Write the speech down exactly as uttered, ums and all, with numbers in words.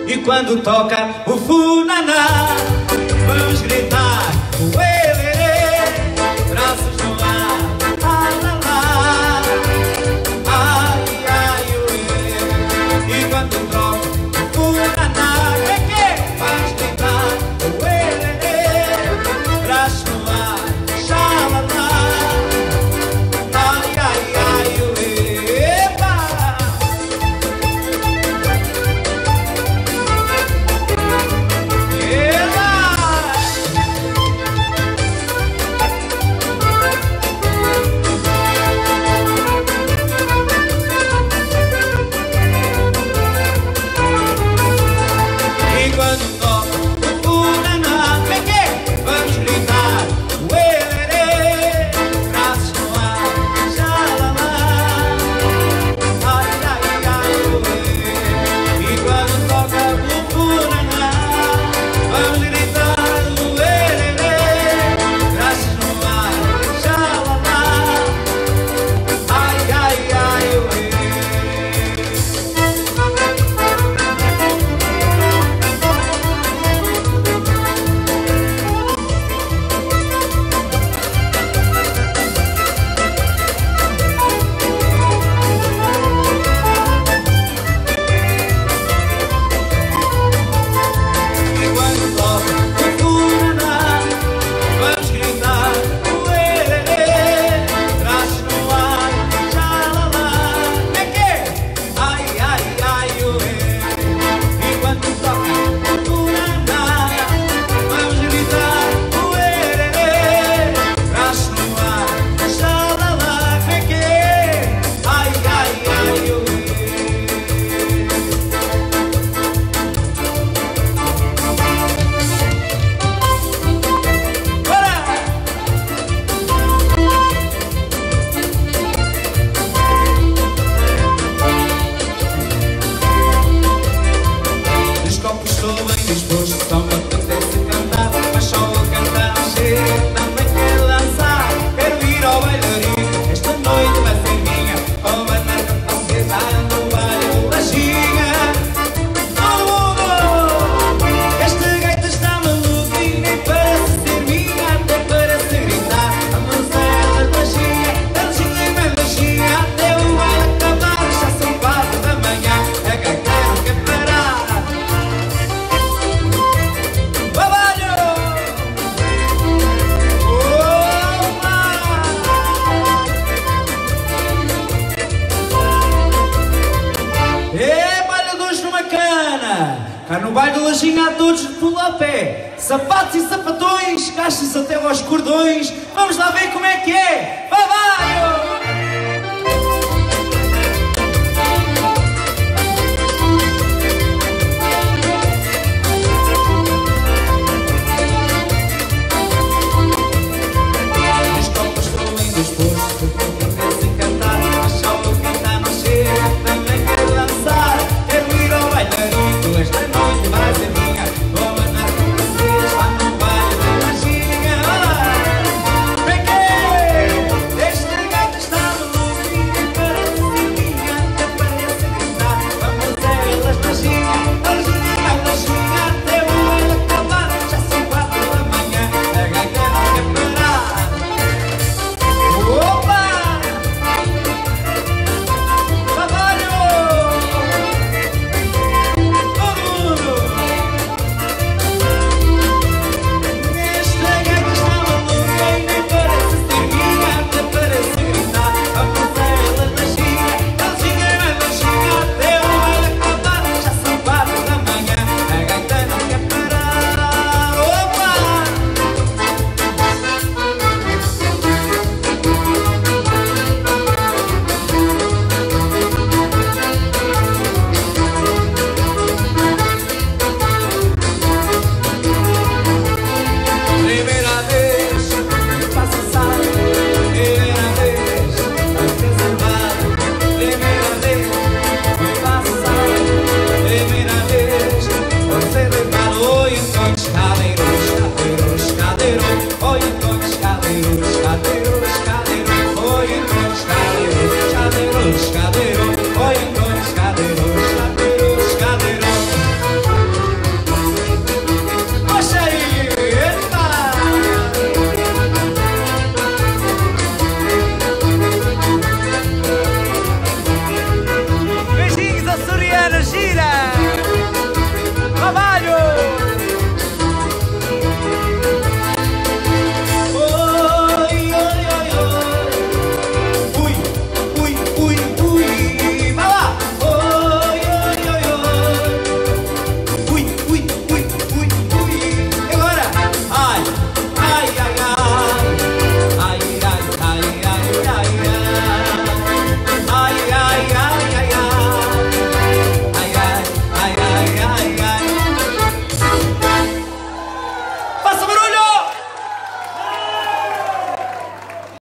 E quando toca o funaná, vamos gritar o uererê, braços no ar, ah lá lá, ai ai uê. E quando toca o funaná, que que é? Vamos gritar o uererê, braços no ar, xalala, ai ai ai uê, epa. Cá no baile do Lajinha há todos de pulo a pé, sapatos e sapatões, caixas até aos cordões. Vamos lá ver como é que é. Vai, vai!